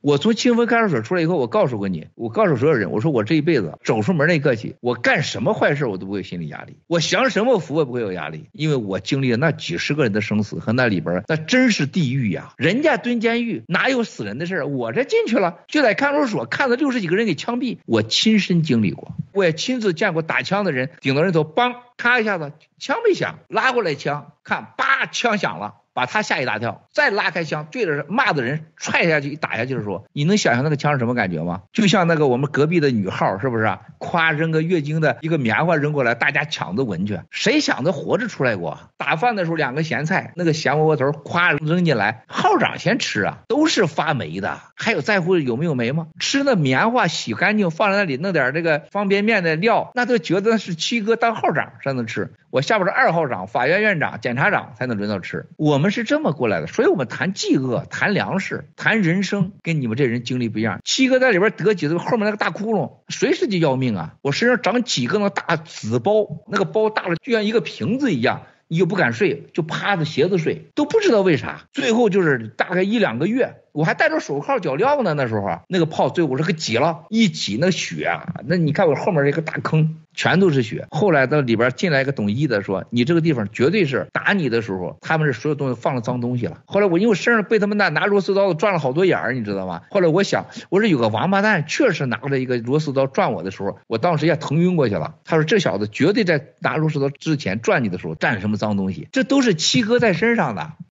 我从清风看守所出来以后，我告诉过你，我告诉所有人，我说我这一辈子走出门那一刻起，我干什么坏事我都不会有心理压力，我享什么福我也不会有压力，因为我经历了那几十个人的生死和那里边那真是地狱呀！人家蹲监狱哪有死人的事，我这进去了就在看守所看了60几个人给枪毙，我亲身经历过，我也亲自见过打枪的人顶到人头，梆咔一下子枪没响，拉过来枪看，叭枪响了，把他吓一大跳，再拉开枪对着骂的人踹下去一打下去的时候，你能想象那个枪是什么感觉吗？就像那个我们隔壁的女号是不是啊？夸扔个月经的一个棉花扔过来，大家抢着闻去，谁想着活着出来过？打饭的时候2个咸菜，那个咸窝窝头夸扔进来，号长先吃啊，都是发霉的，还有在乎有没有霉吗？吃那棉花洗干净放在那里，弄点这个方便面的料，那都觉得是七哥当号长才能吃，我下边是2号长、法院院长、检察长才能轮到吃，我们是这么过来的。所以我们谈饥饿、谈粮食、谈人生，跟你们这人经历不一样。七哥在里边得几个，后面那个大窟窿随时就要命啊！我身上长几个那大紫包，那个包大了就像一个瓶子一样，你又不敢睡，就趴着鞋子睡，都不知道为啥。最后就是大概1、2个月，我还戴着手铐脚镣呢，那时候啊，那个炮最后我这个挤了一挤，那血啊，那你看我后面这个大坑全都是血。后来到里边进来一个懂医的说，你这个地方绝对是打你的时候他们是所有东西放了脏东西了。后来我因为身上被他们拿螺丝刀转了好多眼儿，你知道吗？后来我想，我说有个王八蛋确实拿着一个螺丝刀转我的时候，我当时也疼晕过去了。他说这小子绝对在拿螺丝刀之前转你的时候沾什么脏东西，这都是七哥在身上的。